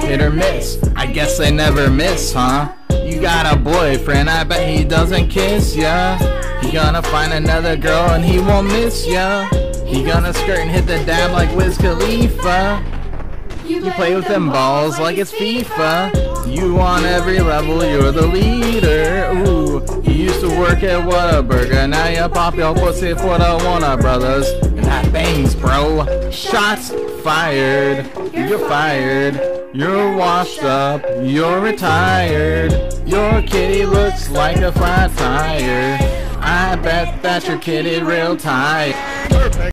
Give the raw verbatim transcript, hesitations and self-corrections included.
hit or miss. I guess they never miss, huh? You got a boyfriend, I bet he doesn't kiss ya. He gonna find another girl and he won't miss ya. He gonna skirt and hit the dab like Wiz Khalifa. You play with them balls like it's FIFA. You on every level, you're the leader. Ooh, you used to work at Whataburger, now you pop your pussy for the Warner Brothers. And that bangs, bro. Shots fired. You're fired. You're washed up. You're retired. Your kitty looks like a flat tire. I bet that your kitty real tight. Perfect.